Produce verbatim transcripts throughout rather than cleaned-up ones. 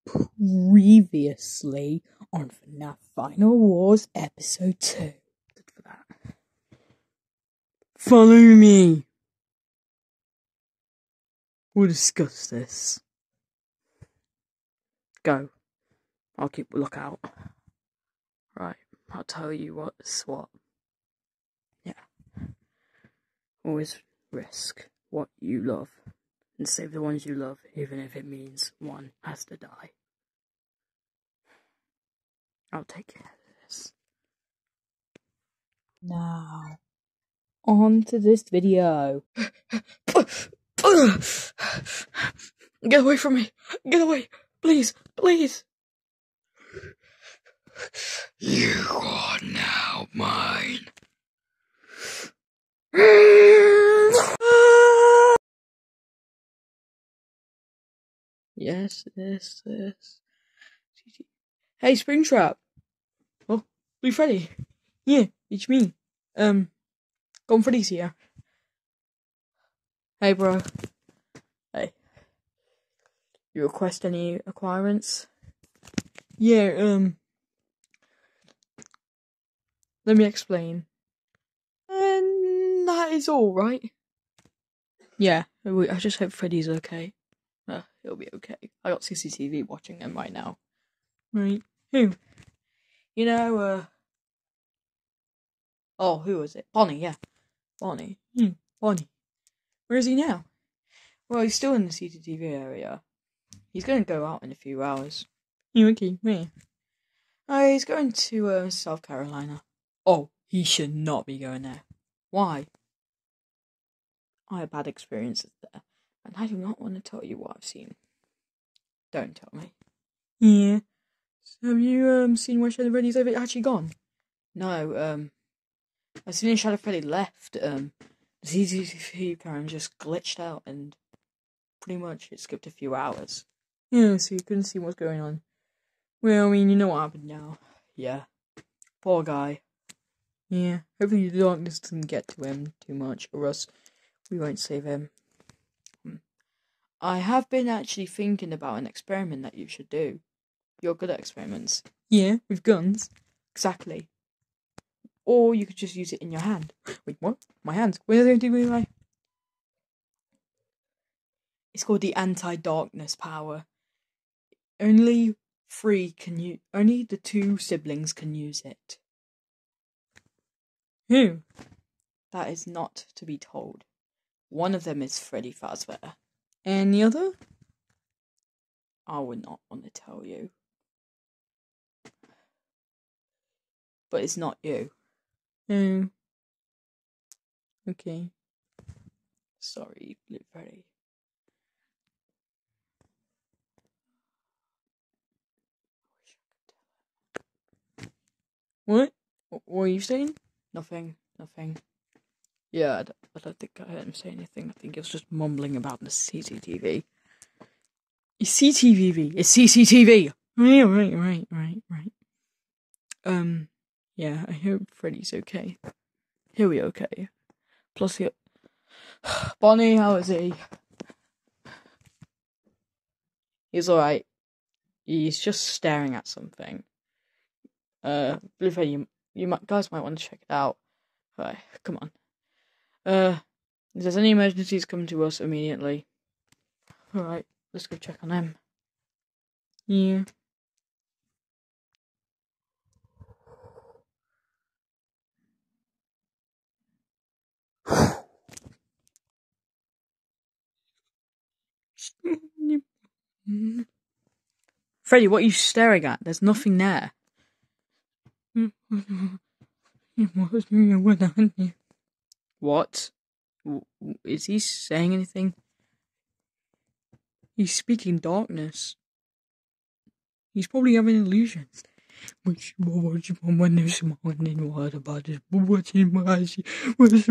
Previously on FNAF Final Wars Episode two. Good for that. Follow me. We'll discuss this. Go. I'll keep a lookout. Right, I'll tell you what's what. Yeah. Always risk what you love. And save the ones you love, even if it means one has to die. I'll take care of this. Now, on to this video. Get away from me! Get away! Please! Please! You are now mine. Yes, yes, yes. Hey, Springtrap. Oh, Blue Freddy. Yeah, it's me. Um, Golden Freddy's here. Hey, bro. Hey. You request any acquirements? Yeah, um... Let me explain. And that is all, right? Yeah, I just hope Freddy's okay. Uh, he'll be okay. I got C C T V watching him right now. Right. Who? You know, uh... Oh, who was it? Bonnie, yeah. Bonnie. Hmm, Bonnie. Where is he now? Well, he's still in the C C T V area. He's going to go out in a few hours. You okay? Where? Oh, he's going to, uh, South Carolina. Oh, he should not be going there. Why? I had bad experiences there, and I do not want to tell you what I've seen. Don't tell me. Yeah. So have you, um, seen where Shadow Freddy's actually gone? No, um... as soon as Shadow Freddy left, um, the C C T V camera just glitched out, and pretty much it skipped a few hours. Yeah, so you couldn't see what's going on. Well, I mean, you know what happened now. Yeah. Poor guy. Yeah, hopefully the darkness doesn't get to him too much, or else we won't save him. Hmm. I have been actually thinking about an experiment that you should do. You're good at experiments. Yeah, with guns. Exactly. Or you could just use it in your hand. Wait, what? My hands? What are they doing? My... It's called the anti-darkness power. Only three can use. Only the two siblings can use it. Who? That is not to be told. One of them is Freddy Fazbear. And the other? I would not want to tell you. But it's not you. Oh. Okay. Sorry, Blue Freddy. What? What were you saying? Nothing. Nothing. Yeah, I don't, I don't think I heard him say anything. I think he was just mumbling about the C C T V. It's C C T V. It's C C T V. Right, right, right, right, right. Um, yeah, I hope Freddy's okay. He'll be okay. Plus, he... Bonnie, how is he? He's alright. He's just staring at something. Uh, Blue Freddy, you, you might, guys might want to check it out. Right, come on. Uh, if there's any emergencies, come to us immediately. Alright, let's go check on them. Yeah. Freddy, what are you staring at? There's nothing there. What? Is he saying anything? He's speaking darkness. He's probably having illusions. Which was one is one in what about this? What's in my eyes? What's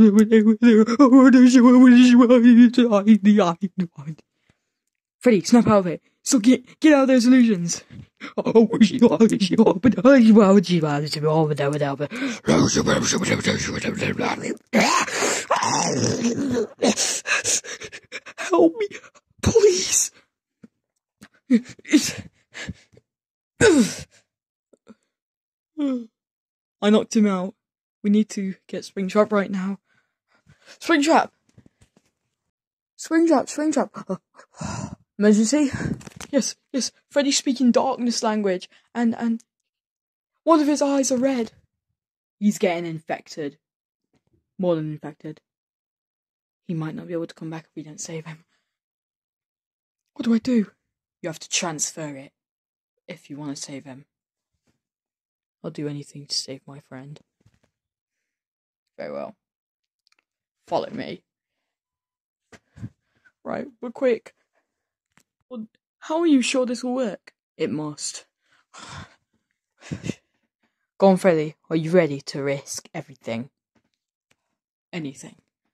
Freddy, snap out of it. So get get out of those illusions. Oh, help me, please. It's... I knocked him out. We need to get Springtrap right now. Springtrap! Springtrap, Springtrap! Emergency? Yes, yes, Freddy's speaking darkness language, and, and... one of his eyes are red. He's getting infected. More than infected. He might not be able to come back if we don't save him. What do I do? You have to transfer it, if you want to save him. I'll do anything to save my friend. Very well. Follow me. Right, but quick. How are you sure this will work? It must. Go on, Freddy. Are you ready to risk everything? Anything.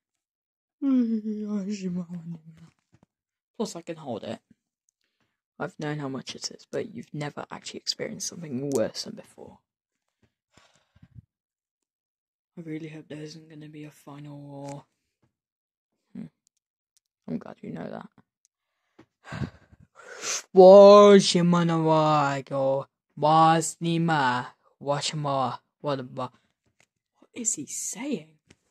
Plus, I can hold it. I've known how much it is, but you've never actually experienced something worse than before. I really hope there isn't going to be a final war. Hmm. I'm glad you know that. What is he saying?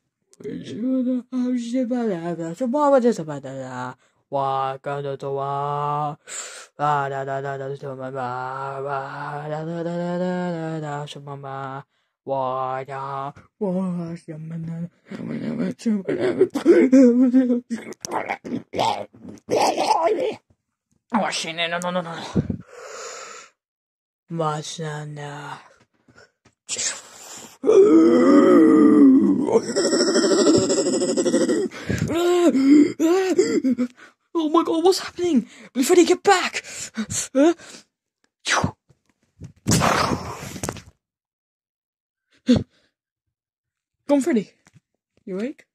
Oh my god, what's happening? Blue Freddy, get back! Go on, Freddy. You awake?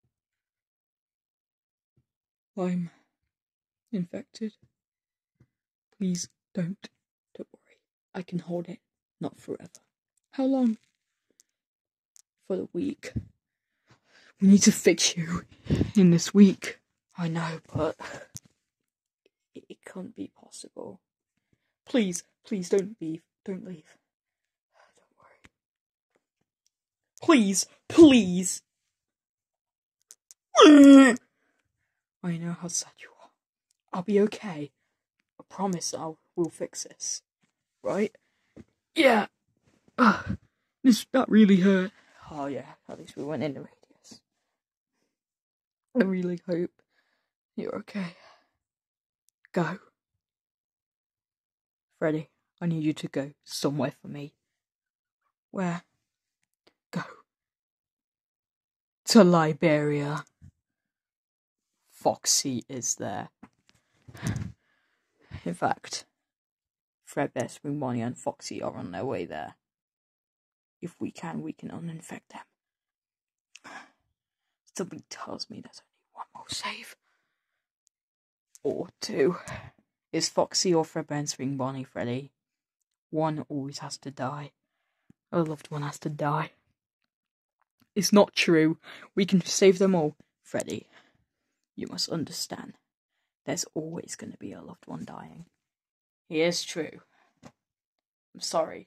I'm infected. Please don't. Don't worry. I can hold it. Not forever. How long? For the week. We need to fix you in this week. I know, but it, it can't be possible. Please, please don't leave. Don't leave. Don't worry. Please, please. I know how sad you are. I'll be okay. I promise I will fix this. Right? Yeah. Uh, this that really hurt. Oh yeah, at least we went in the radius. I really hope you're okay. Go. Freddy, I need you to go somewhere for me. Where? Go. To Liberia. Foxy is there. In fact, Fredbear, Spring Bonnie and Foxy are on their way there. If we can, we can uninfect them. Something tells me there's only one more save. Or two. Is Foxy or Fredbear and Spring Bonnie, Freddy? One always has to die. A loved one has to die. It's not true. We can save them all. Freddy, you must understand. There's always going to be a loved one dying. It is true. I'm sorry.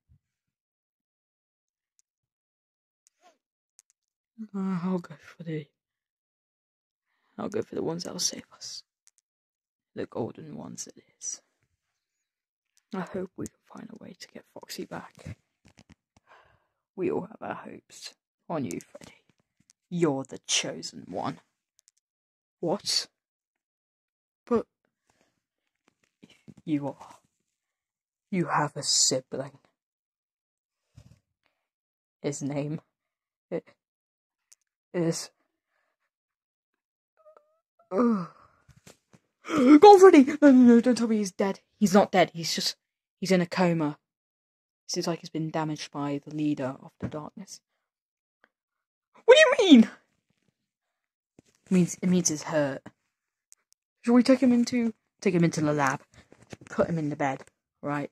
Uh, I'll go for the... I'll go for the ones that'll save us. The golden ones it is. I hope we can find a way to get Foxy back. We all have our hopes on you, Freddy. You're the chosen one. What? But... You are. You have a sibling. His name... It... is... Ugh. Go on, Freddy! No, no, no, don't tell me he's dead. He's not dead, he's just... He's in a coma. Seems like he's been damaged by the leader of the darkness. What do you mean? It means, it means he's hurt. Shall we take him into... Take him into the lab. Put him in the bed, right?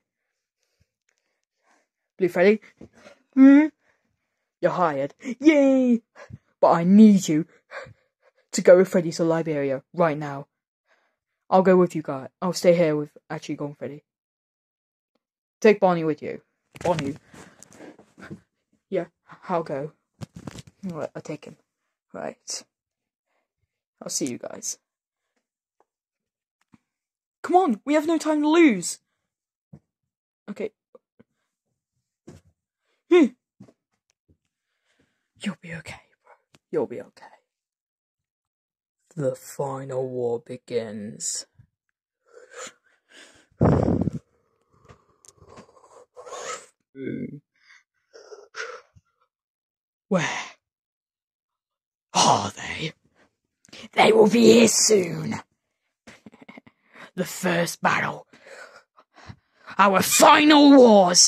Blue Freddy? Hmm? You're hired. Yay! But I need you to go with Freddy to Liberia right now. I'll go with you guys. I'll stay here with actually Golden Freddy. Take Bonnie with you. Bonnie. Yeah, I'll go. Right, I'll take him. Right. I'll see you guys. Come on, we have no time to lose. Okay. Hmm. You'll be okay, bro. You'll be okay. The final war begins. Where are they? They will be here soon. The first battle. Our final wars.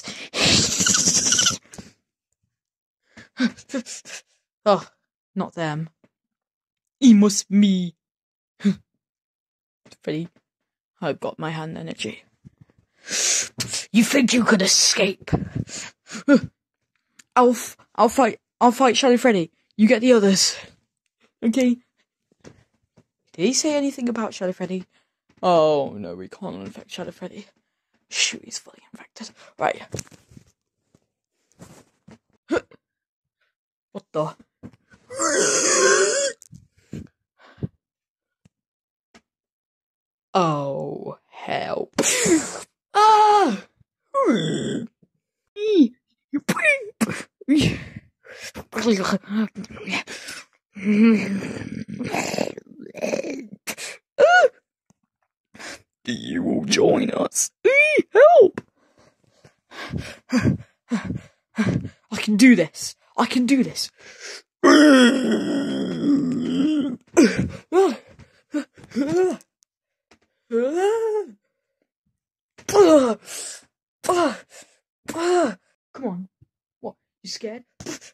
Oh, not them. It must me. Freddy, I've got my hand energy. You think you could escape? I'll, f I'll fight. I'll fight Shadow Freddy. You get the others. Okay. Did he say anything about Shadow Freddy? Oh no, we can't infect Shadow Freddy. Shoot, he's fully infected. Right. What the? Oh, help. Ah! You poop! You will join us. Help! I can do this. I can do this. Come on. What? You scared?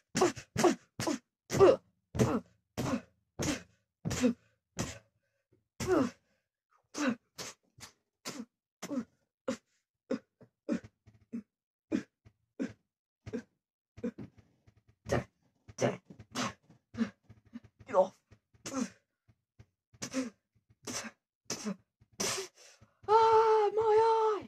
Get off. Ah, my eye.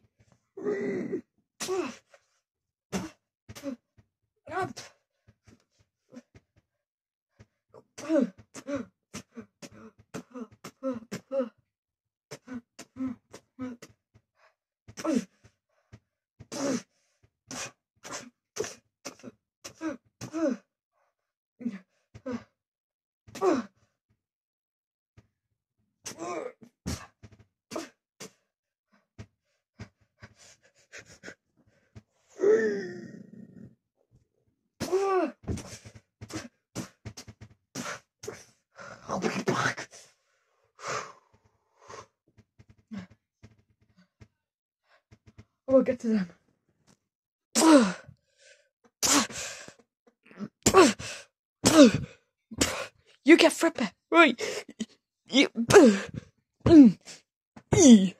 I'll be back. I will get to them. You get Frippe, right? You. Mm. E.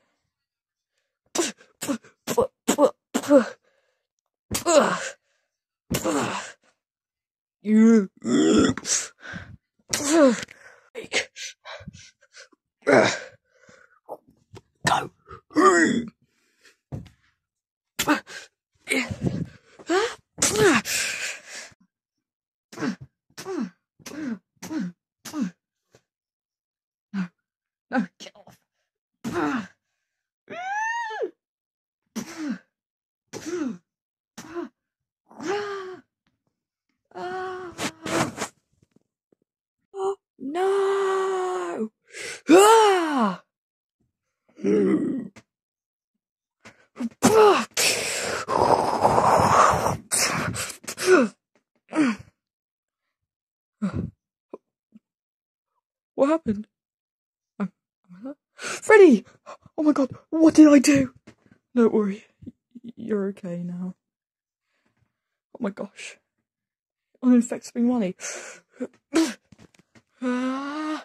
You. Go. No, no, get off. Oh, no. Ah! What happened? Um, Freddy! Oh my god, what did I do? Don't worry, you're okay now. Oh my gosh. Uninfect Spring Money. Ah.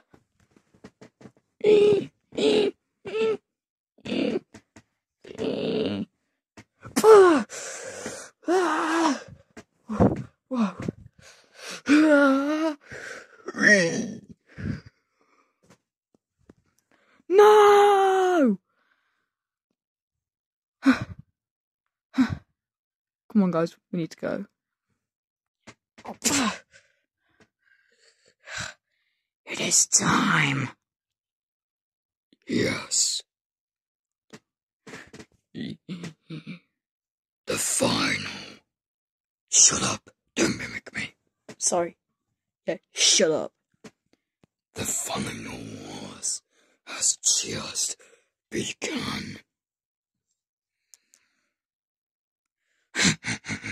Ah. Ah. Whoa. Ah. No! Come on, guys, we need to go. It is time. Yes. The final. Shut up. Don't mimic me. Sorry. Yeah, shut up. The final wars has just begun.